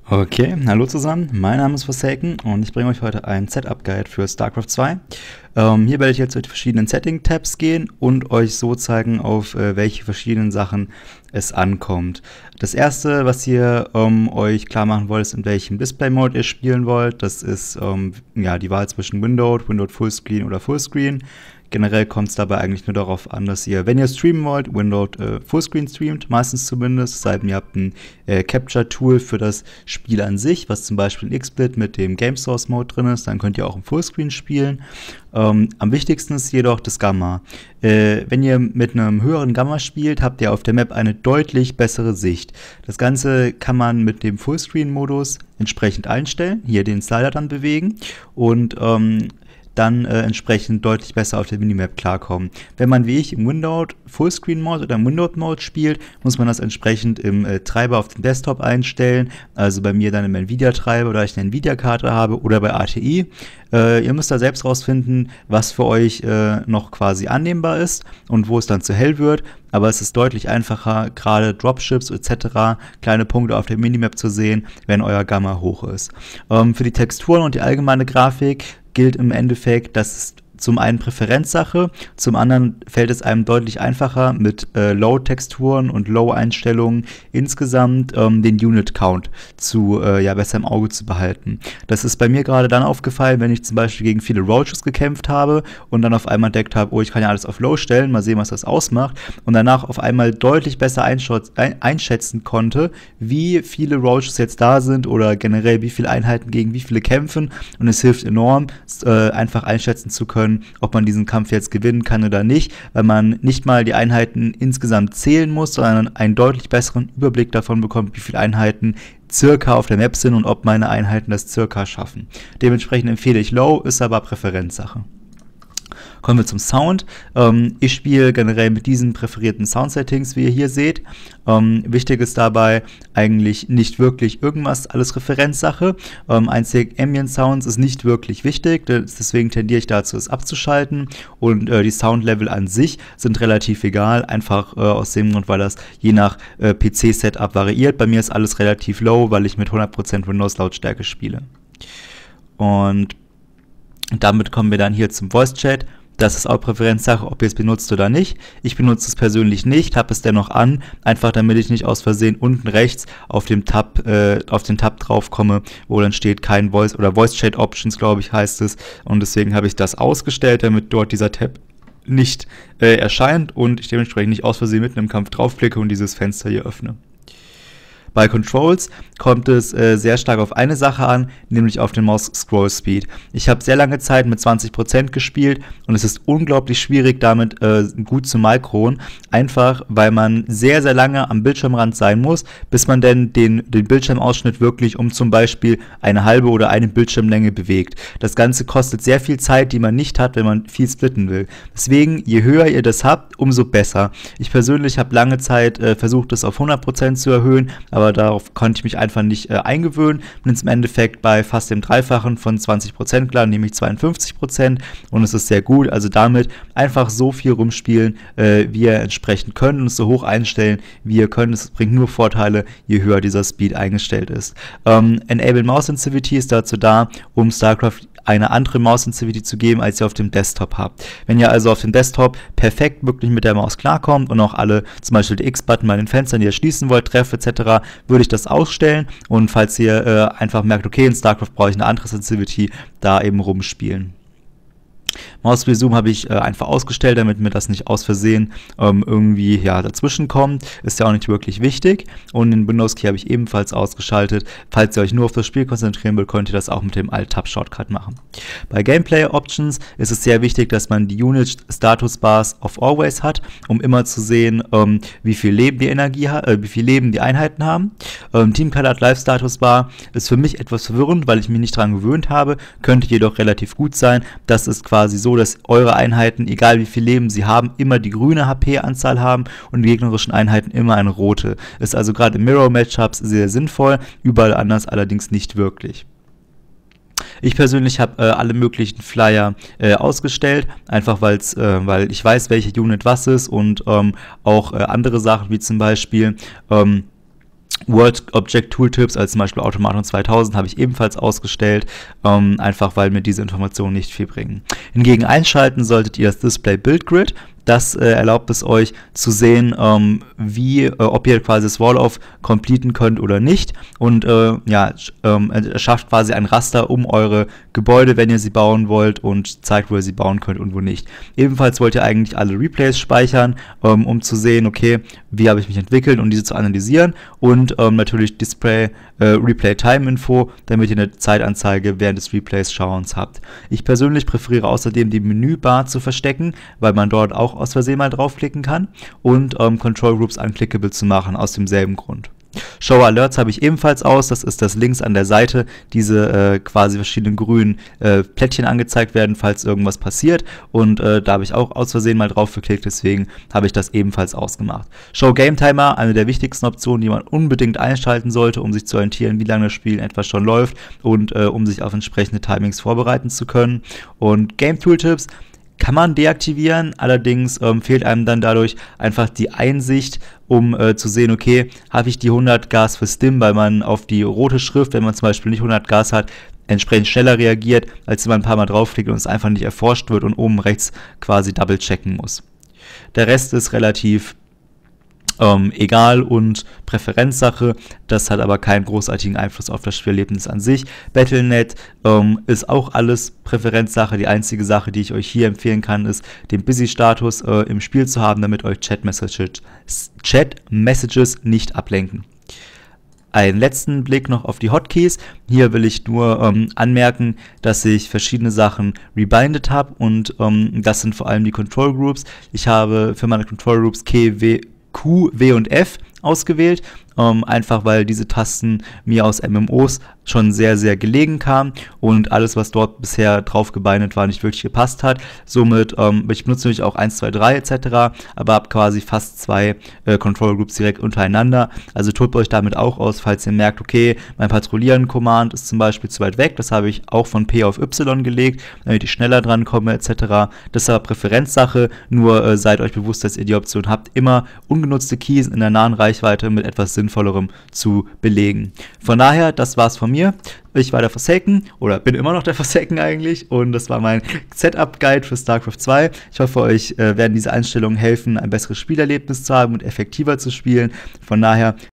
Okay, hallo zusammen, mein Name ist Forsaken und ich bringe euch heute einen Setup-Guide für StarCraft 2. Hier werde ich jetzt durch die verschiedenen Setting-Tabs gehen und euch so zeigen, auf welche verschiedenen Sachen es ankommt. Das erste, was ihr euch klar machen wollt, ist, in welchem Display-Mode ihr spielen wollt. Das ist ja, die Wahl zwischen Windowed Fullscreen oder Fullscreen. Generell kommt es dabei eigentlich nur darauf an, dass ihr, wenn ihr streamen wollt, Windowed Fullscreen streamt, meistens zumindest, es sei denn, ihr habt ein Capture-Tool für das Spiel an sich, was zum Beispiel in XSplit mit dem Game Source Mode drin ist, dann könnt ihr auch im Fullscreen spielen. Am wichtigsten ist jedoch das Gamma. Wenn ihr mit einem höheren Gamma spielt, habt ihr auf der Map eine deutlich bessere Sicht. Das Ganze kann man mit dem Fullscreen-Modus entsprechend einstellen, hier den Slider dann bewegen und dann entsprechend deutlich besser auf der Minimap klarkommen. Wenn man wie ich im Windowed Fullscreen Mode oder im Windowed Mode spielt, muss man das entsprechend im Treiber auf dem Desktop einstellen, also bei mir dann im Nvidia Treiber, da ich eine Nvidia Karte habe, oder bei ATI. Ihr müsst da selbst rausfinden, was für euch noch quasi annehmbar ist und wo es dann zu hell wird, aber es ist deutlich einfacher, gerade Dropships etc., kleine Punkte auf der Minimap zu sehen, wenn euer Gamma hoch ist. Für die Texturen und die allgemeine Grafik gilt im Endeffekt, dass es zum einen Präferenzsache, zum anderen fällt es einem deutlich einfacher, mit Low-Texturen und Low-Einstellungen insgesamt den Unit-Count zu ja, besser im Auge zu behalten. Das ist bei mir gerade dann aufgefallen, wenn ich zum Beispiel gegen viele Roaches gekämpft habe und dann auf einmal entdeckt habe, oh, ich kann ja alles auf Low stellen, mal sehen, was das ausmacht, und danach auf einmal deutlich besser einschätzen konnte, wie viele Roaches jetzt da sind oder generell wie viele Einheiten gegen wie viele kämpfen, und es hilft enorm, einfach einschätzen zu können, ob man diesen Kampf jetzt gewinnen kann oder nicht, weil man nicht mal die Einheiten insgesamt zählen muss, sondern einen deutlich besseren Überblick davon bekommt, wie viele Einheiten circa auf der Map sind und ob meine Einheiten das circa schaffen. Dementsprechend empfehle ich Low, ist aber Präferenzsache. Kommen wir zum Sound. Ich spiele generell mit diesen präferierten Sound-Settings, wie ihr hier seht. Wichtig ist dabei eigentlich nicht wirklich irgendwas, alles Referenzsache. Einzig Ambient Sounds ist nicht wirklich wichtig, deswegen tendiere ich dazu, es abzuschalten. Und die Soundlevel an sich sind relativ egal, einfach aus dem Grund, weil das je nach PC-Setup variiert. Bei mir ist alles relativ low, weil ich mit 100% Windows-Lautstärke spiele. Und damit kommen wir dann hier zum Voice-Chat. Das ist auch Präferenzsache, ob ihr es benutzt oder nicht. Ich benutze es persönlich nicht, habe es dennoch an, einfach damit ich nicht aus Versehen unten rechts auf den Tab drauf komme, wo dann steht kein Voice oder Voice Chat Options, glaube ich, heißt es. Und deswegen habe ich das ausgestellt, damit dort dieser Tab nicht erscheint und ich dementsprechend nicht aus Versehen mitten im Kampf draufklicke und dieses Fenster hier öffne. Bei Controls kommt es sehr stark auf eine Sache an, nämlich auf den Maus-Scroll-Speed. Ich habe sehr lange Zeit mit 20% gespielt und es ist unglaublich schwierig, damit gut zu mikroen, einfach weil man sehr, sehr lange am Bildschirmrand sein muss, bis man denn den Bildschirmausschnitt wirklich um zum Beispiel eine halbe oder eine Bildschirmlänge bewegt. Das Ganze kostet sehr viel Zeit, die man nicht hat, wenn man viel splitten will. Deswegen, je höher ihr das habt, umso besser. Ich persönlich habe lange Zeit versucht, das auf 100% zu erhöhen, aber darauf konnte ich mich einfach nicht eingewöhnen. Bin jetzt im Endeffekt bei fast dem Dreifachen von 20% klar, nämlich 52%, und es ist sehr gut. Also damit einfach so viel rumspielen, wie ihr entsprechend könnt, und es so hoch einstellen, wie ihr könnt. Es bringt nur Vorteile, je höher dieser Speed eingestellt ist. Enable Mouse Sensitivity ist dazu da, um StarCraft eine andere Maus-Sensitivity zu geben, als ihr auf dem Desktop habt. Wenn ihr also auf dem Desktop perfekt wirklich mit der Maus klarkommt und auch alle, zum Beispiel die X-Button bei den Fenstern, die ihr schließen wollt, Treff etc., würde ich das ausstellen, und falls ihr einfach merkt, okay, in StarCraft brauche ich eine andere Sensitivity, da eben rumspielen. Mouse-Wheel Zoom habe ich einfach ausgestellt, damit mir das nicht aus Versehen irgendwie ja, dazwischen kommt. Ist ja auch nicht wirklich wichtig. Und den Windows-Key habe ich ebenfalls ausgeschaltet. Falls ihr euch nur auf das Spiel konzentrieren wollt, könnt ihr das auch mit dem Alt-Tab-Shortcut machen. Bei Gameplay-Options ist es sehr wichtig, dass man die Unit-Status-Bars auf Always hat, um immer zu sehen, wie viel Leben die wie viel Leben die Einheiten haben. Team-Colored Live-Status-Bar ist für mich etwas verwirrend, weil ich mich nicht daran gewöhnt habe, könnte jedoch relativ gut sein. Das ist quasi so, dass eure Einheiten, egal wie viel Leben sie haben, immer die grüne HP-Anzahl haben und die gegnerischen Einheiten immer eine rote. Ist also gerade in Mirror-Matchups sehr sinnvoll, überall anders allerdings nicht wirklich. Ich persönlich habe alle möglichen Flyer ausgestellt, einfach weil ich weiß, welche Unit was ist, und auch andere Sachen wie zum Beispiel World Object Tooltips, als zum Beispiel Automaton 2000, habe ich ebenfalls ausgestellt, einfach weil mir diese Informationen nicht viel bringen. Hingegen einschalten solltet ihr das Display Build Grid. Das erlaubt es euch zu sehen, ob ihr quasi das Wall-Off completen könnt oder nicht, und erschafft quasi ein Raster um eure Gebäude, wenn ihr sie bauen wollt, und zeigt, wo ihr sie bauen könnt und wo nicht. Ebenfalls wollt ihr eigentlich alle Replays speichern, um zu sehen, okay, wie habe ich mich entwickelt, und diese zu analysieren, und natürlich Display Replay Time Info, damit ihr eine Zeitanzeige während des Replays Schauens habt. Ich persönlich präferiere außerdem die Menübar zu verstecken, weil man dort auch aus Versehen mal draufklicken kann, und Control Groups unclickable zu machen, aus demselben Grund. Show Alerts habe ich ebenfalls aus, das ist, dass links an der Seite diese quasi verschiedenen grünen Plättchen angezeigt werden, falls irgendwas passiert, und da habe ich auch aus Versehen mal drauf geklickt, deswegen habe ich das ebenfalls ausgemacht. Show Game Timer, eine der wichtigsten Optionen, die man unbedingt einschalten sollte, um sich zu orientieren, wie lange das Spiel in etwa schon läuft, und um sich auf entsprechende Timings vorbereiten zu können. Und Game Tooltips kann man deaktivieren, allerdings fehlt einem dann dadurch einfach die Einsicht, um zu sehen, okay, habe ich die 100 Gas für Stim, weil man auf die rote Schrift, wenn man zum Beispiel nicht 100 Gas hat, entsprechend schneller reagiert, als wenn man ein paar Mal draufklickt und es einfach nicht erforscht wird und oben rechts quasi double checken muss. Der Rest ist relativ egal und Präferenzsache, das hat aber keinen großartigen Einfluss auf das Spielerlebnis an sich. Battle.net ist auch alles Präferenzsache. Die einzige Sache, die ich euch hier empfehlen kann, ist, den Busy-Status im Spiel zu haben, damit euch Chat-Messages nicht ablenken. Einen letzten Blick noch auf die Hotkeys. Hier will ich nur anmerken, dass ich verschiedene Sachen rebindet habe, und das sind vor allem die Control Groups. Ich habe für meine Control Groups Q, W und F ausgewählt, einfach weil diese Tasten mir aus MMOs schon sehr, sehr gelegen kamen und alles, was dort bisher drauf gebindet war, nicht wirklich gepasst hat. Somit, ich benutze natürlich auch 1, 2, 3 etc., aber habe quasi fast zwei Control Groups direkt untereinander. Also tobt euch damit auch aus, falls ihr merkt, okay, mein Patrouillieren-Command ist zum Beispiel zu weit weg. Das habe ich auch von P auf Y gelegt, damit ich schneller dran komme etc. Das ist aber Präferenzsache, nur seid euch bewusst, dass ihr die Option habt, immer ungenutzte Keys in der nahen Reichweite mit etwas Sinnvollerem zu belegen. Von daher, das war's von mir. Ich war der Forsaken, oder bin immer noch der Forsaken eigentlich, und das war mein Setup-Guide für StarCraft 2. Ich hoffe, euch werden diese Einstellungen helfen, ein besseres Spielerlebnis zu haben und effektiver zu spielen. Von daher